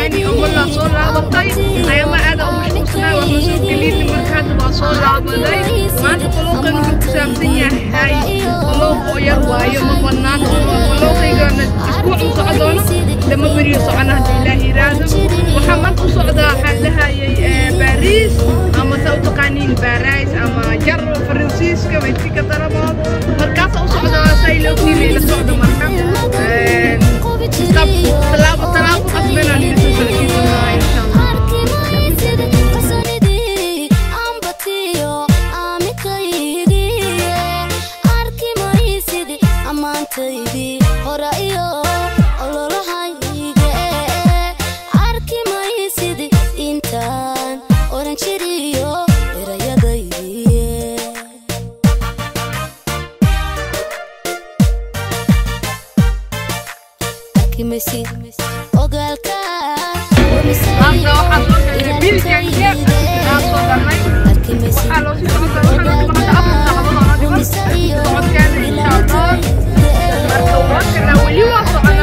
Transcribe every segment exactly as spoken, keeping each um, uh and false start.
كيني أملا صور لابطي أيما هذا أمش مصنع ومسوق قليل المركات وصور لابطي ما تقولوا كانوا مكسامسين هاي قلوب ويروى يوم بنان قلوب يقولون أسبوع مصعدون لما بريو صعنا إلهي رازم وحمد وصعدا حدها باريس أما سو تقانين باريس أما جرو فرنسيس كما يتفيك طربات مركز وصعدا سايلو كيلي لصعدا مركز طب طلاب طلاب أصلنا نيسوس الكيسنا إن شاء الله Messi, ogalka, Messi. Aku akan lebih jengkel. Aku akan main. Kalau si orang tahu kalau kita apa sama orang juga. Soalnya insyaallah. Bertemu kena wali waktu ana.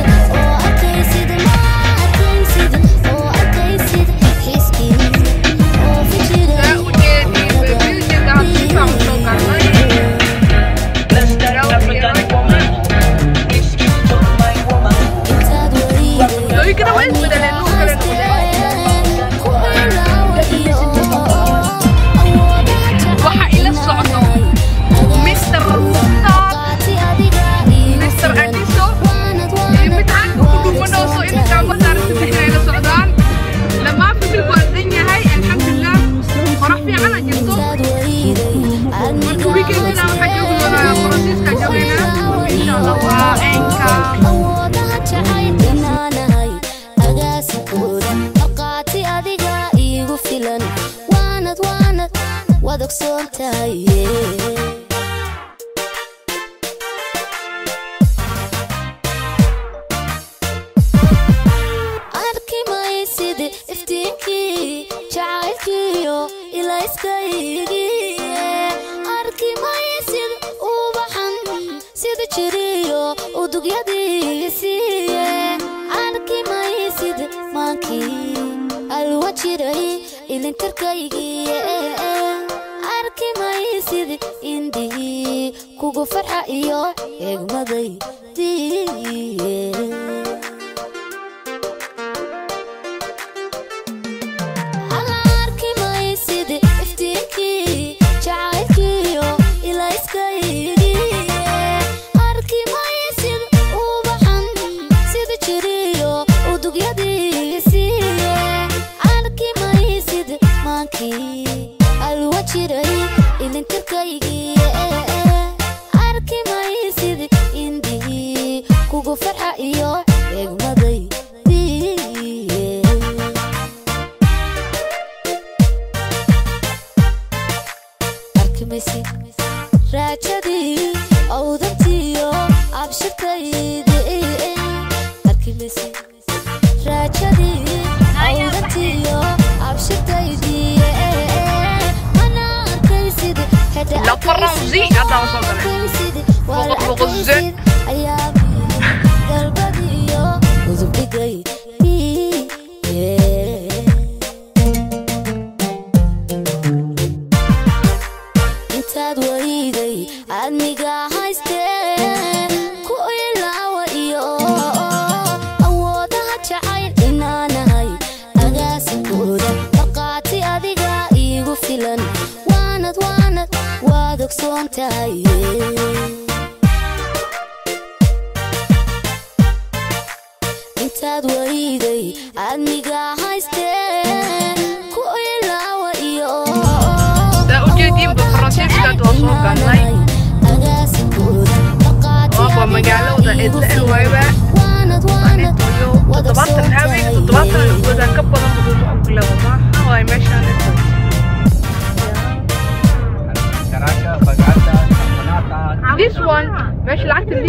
This one, ماشي العكس اللي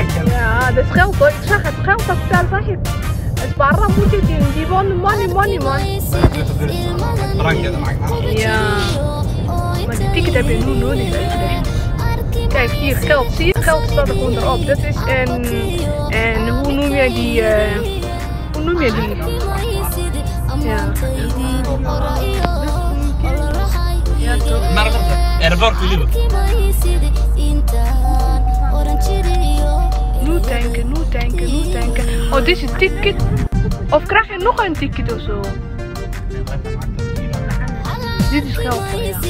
يا ده سخلطة اتشخت سخلطة بتاع صاحب بس برا ممكن نجيبون ماني ماني ماني يا ما تكتب انه نوني Kijk hier, geld. Zie je? Geld staat er gewoon erop. Dat is en, en hoe noem je die, uh, hoe noem je die? airport weliba Nu tanken, nu tanken, nu tanken. Oh, deze ticket. Of krijg je nog een ticket of zo? Dit is geld voor jou.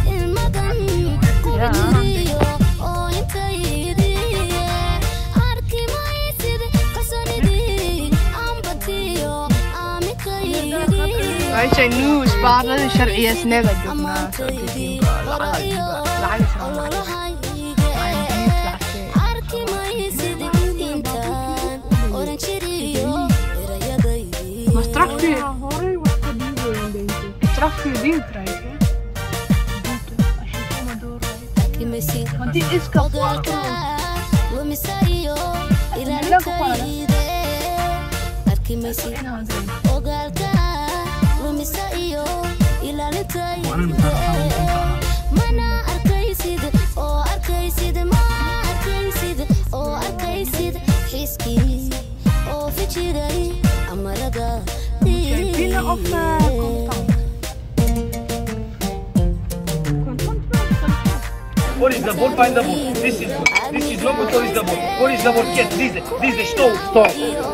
Ja. Wij zijn nu sparen, شرعية سنة جبنا. Maar straks kun je, straks kun je ding krijgen. Als je zomaar doorrijdt. Want die is kapot. Binnen of contant? What is the ball? Find the ball. This is good. This is long. What is the ball? What is the ball? Get this. This is stop. Stop.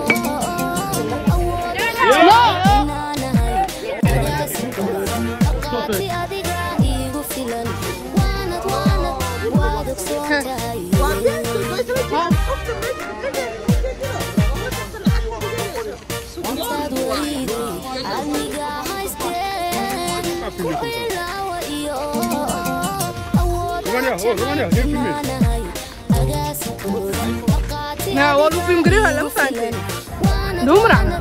Nou, wat hoef je hem grillen? Lang van. Doe maar aan.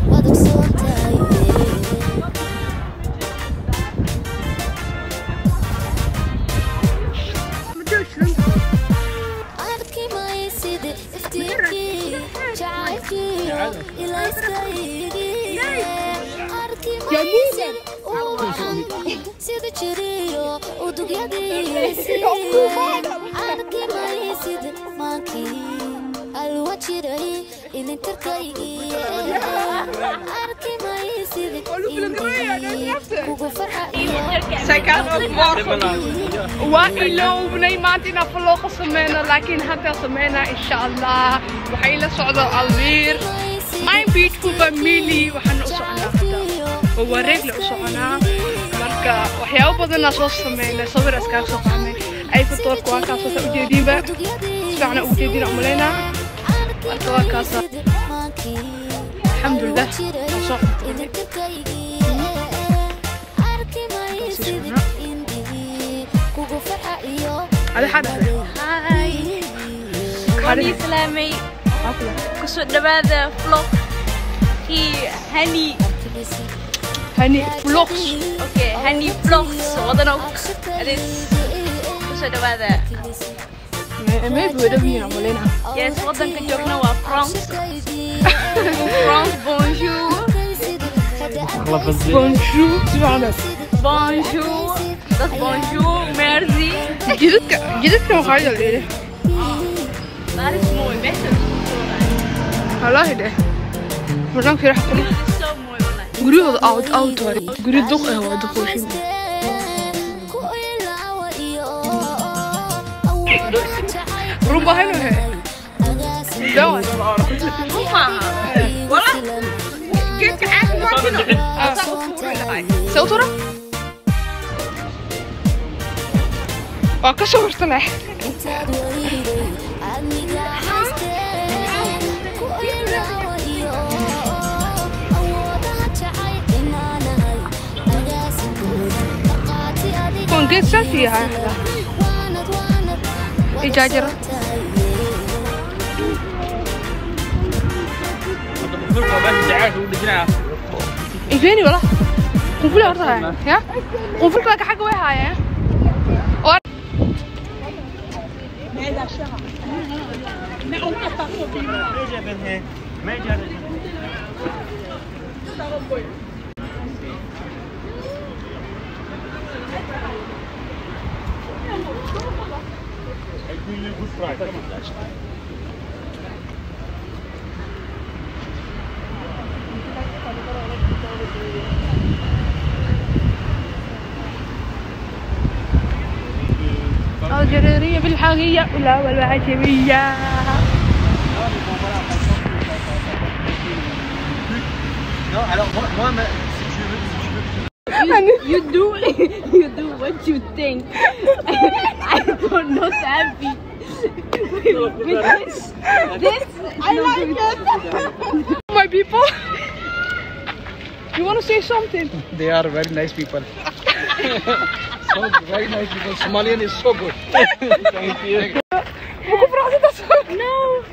Zij kan ook morgen. Waa iloob nee maanta inaan vloggen sameeyna laakiin hadda sameeyna inshallah waxay la socdo alweer my beautiful family waxaan u soconaa hadda waa wareegle u soconaa marka waxyaabo badan aan soo sameeyna sawir iska soo qaadnay ay fotoorka waa kaas soo ujeedinba fiicna u jeedin umaleena marka waa kaas alxamdulillah soo هذا حدا هاي كوني سلامي كسو دبادة فلوق هي هني هني فلوكس اوكي هني فلوكس وضنوك كسو دبادة ما يبدو دبينا مولينا يس وضن كجوكنا وا فرانس فرانس بونجور بونجور سبحانك بونجور dat bonjour, merci. جدك جدك كم خالد الليلة. Dat is mooi, best wel. والله ده. مرة كثير حقولي. Dat is zo mooi والله. قولي هذا أوت أوت وري. قولي دق هو دقوشي. روبا هنا هي. دوا. روبا. والله. كيف عارف ما كنا؟ صوتورة. waa ka soo hortanay kon geed selfie yahay hada ijaajira ifeeni wala qunful horta ya qunfulka ka xaq way haayeen جريرية بالحقيقة ولا ولا عجمية. Non, alors moi, moi ma, si tu veux, si tu veux. You do, you do what you think. I don't not happy. With this, this I like it. My people, you want to say something? They are very nice people. So very nice people. Somalian is so good. Thank you. Moet ik praten dat zo? No.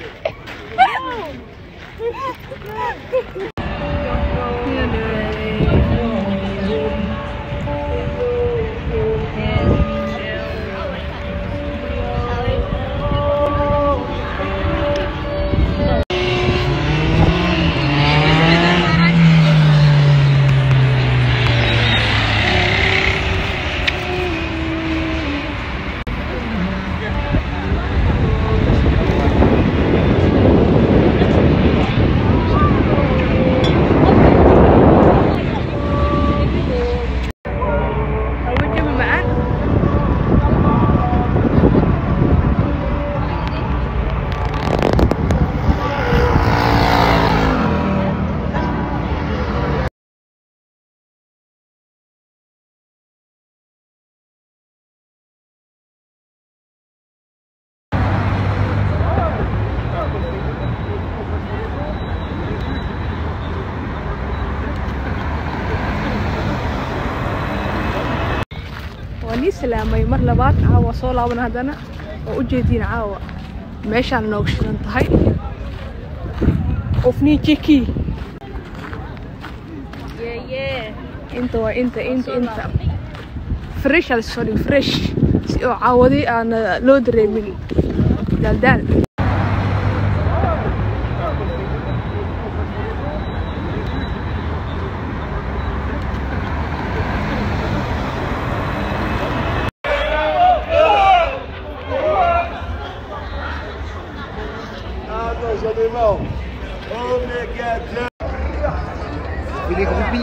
واني سلامي مر لبات عاوة صولا ونهدنا وأجيدين عاوة ماشان نوكشن انتهي وفني تشيكي Yeah, yeah. انت وانت انت انت فريش على السوري فريش عاودي انا لو دري من دالدال Il est groupie.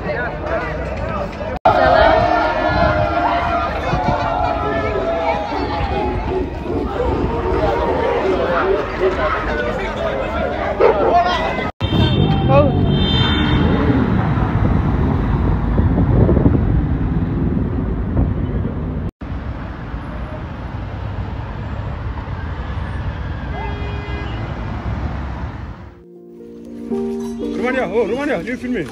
Romania, oh Romania, viens filmer.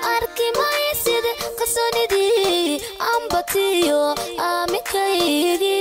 Yo, I'm a